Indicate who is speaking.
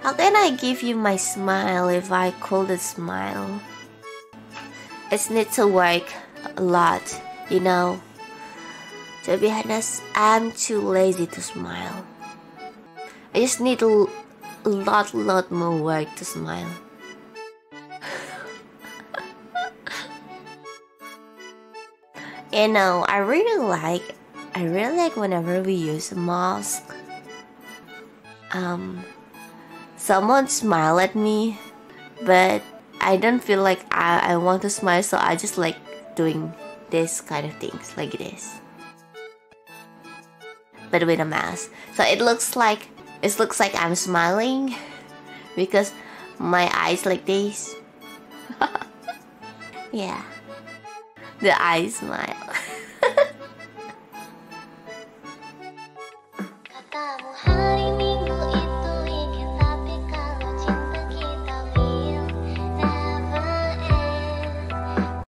Speaker 1: How can I give you my smile if I couldn't smile? It needs to work a lot, you know. To be honest, I'm too lazy to smile. I just need a lot more work to smile. You know, I really like whenever we use a mask. Someone smile at me, but I don't feel like I want to smile, so I just like doing this kind of things like this, but with a mask. So it looks like I'm smiling because my eyes like this. Yeah, the eye smile.